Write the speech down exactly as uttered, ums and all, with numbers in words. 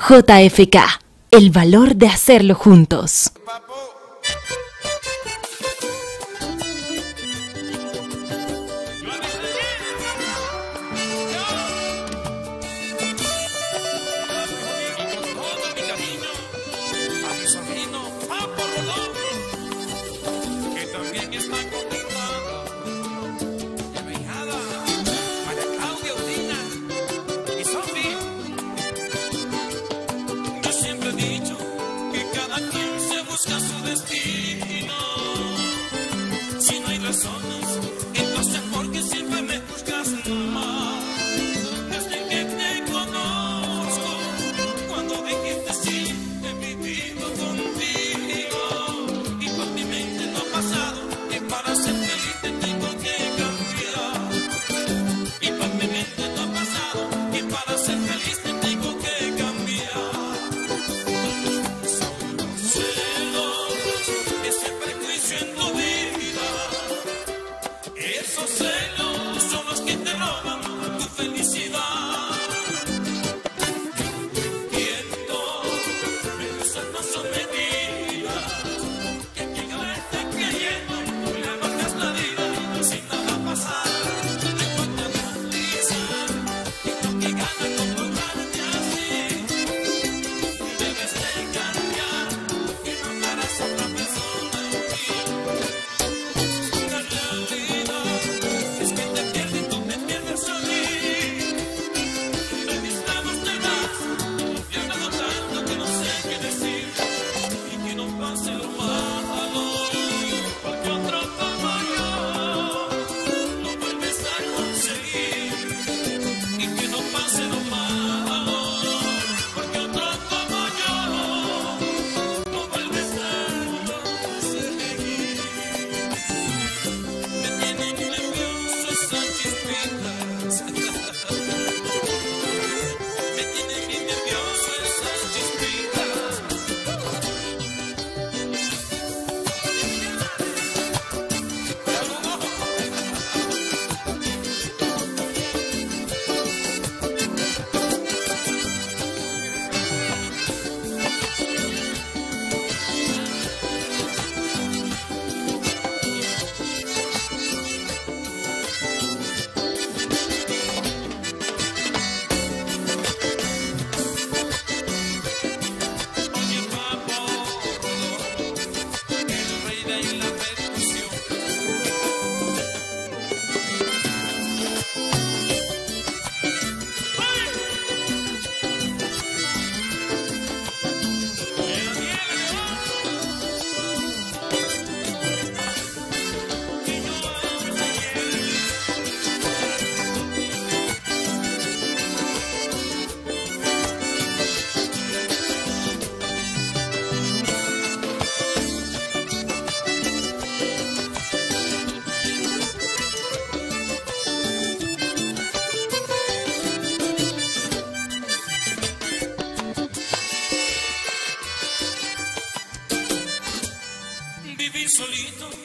J F K, el valor de hacerlo juntos. Busca su destino. Si no hay razones, entonces porque siempre me buscas mal. Desde que te conozco, cuando dijiste sí, he vivido contigo. Y por mi mente no ha pasado que para ser feliz te tengo que cambiar. Y por mi mente no ha pasado que para ser feliz te tengo que cambiar. En tu vida, esos celos son los que te roban tu felicidad. Entiendo, pero esas no son medidas. Que quien a vez te queriendo le amargas la vida sin nada pasar. Te cuentan la risa y lo que gana con tocarte así. Debes de cambiar y no darás a otra persona. Vivir solito